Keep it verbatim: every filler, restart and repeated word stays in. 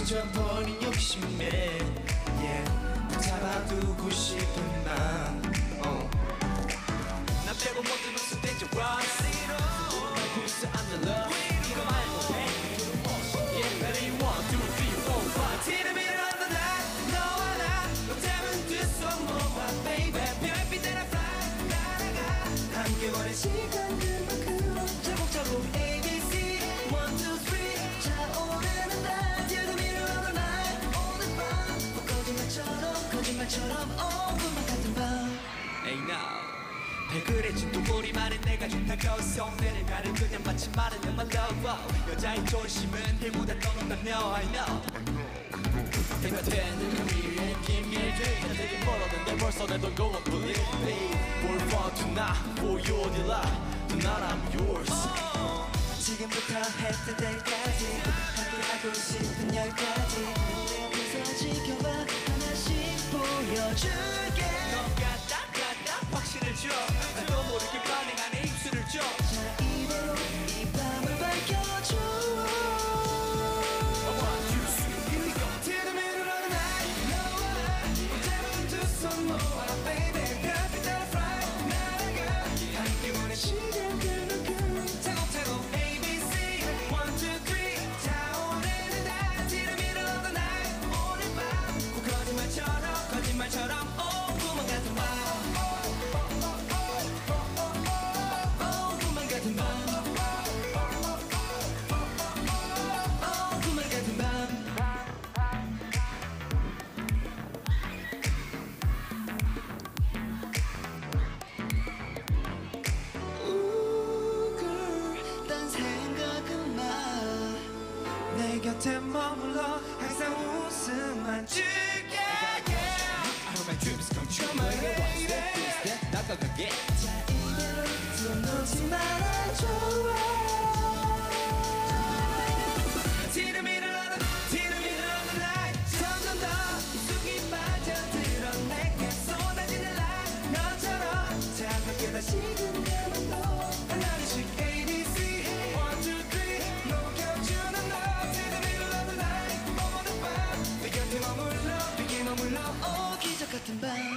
잊어버린 욕심에 yeah. 잡아두고 싶은 맘 oh. 나 빼고 모든 웃을 때 좋아 말고 있어 I'm the love 이거 말고 해 yeah, ready one, two, three, four, five 티르미를 on the night 너와 나 너 때문 뒤서 모아 baby 별빛 따라 fly 날아가 함께 보낸 시간 그만큼 자국자국 A B C one, two, three 차오르는 날 티르미를 on the night 오늘 밤 거짓말처럼 거짓말처럼 오분만 같은 밤 Hey now 발그레 진도꼬리만은 내가 좋다고 성내를 가를 그냥 마치 말은 my love 여자의 존심은 일보다 떠난다며 I know 내가 되는 의미에 김길들 내게 멀었는데 벌써 내 돈 go and believe me We're fun tonight for your delight Tonight I'm yours 지금부터 해뜰 때까지 함께하고 싶은 열까지 내 옆에서 지켜봐 하나씩 보여줄게 너가 딱 딱 확신을 줘 나도 모르게 반응 안에 입술을 줘 자 이대로 이 밤을 밝혀줘 One, two, three, here we go Till the middle of the night 너와 나 이제는 두 손 모아 baby 별빛 따라 fly 날아가 함께 보낸 시간 그만큼 차곡차곡 A B C one, two, three 타오르는 날 Till the middle of the night 오늘 밤 꼭 거짓말처럼 거짓말처럼 오 꿈만 같은 밤 내 곁에 머물러 항상 웃음만 줄게 I hope my dreams come true my lady 나가가게 자 이대로 좀 놓지 말아줘 Till the middle of the Till the middle of the night 점점 더 깊숙이 빠져들어 내게 쏟아지는 light 너처럼 차갑게 다시 그대로 너 하나씩 A B C one, two, three 녹여주는 너 Till the middle of the night 오늘 밤 내 곁에 머물러 내게 머물러 오 기적 같은 밤